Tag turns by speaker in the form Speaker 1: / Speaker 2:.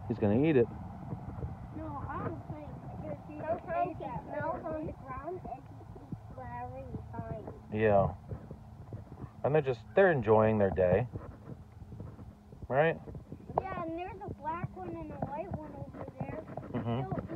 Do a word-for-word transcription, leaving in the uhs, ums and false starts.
Speaker 1: He's gonna eat it.
Speaker 2: No, I don't think. Sometimes he smells on the ground and he eats whatever he finds.
Speaker 1: Yeah. And they're just, they're enjoying their day. Right?
Speaker 2: Yeah, and there's a black one and a white one over there.
Speaker 1: Mm-hmm.
Speaker 2: So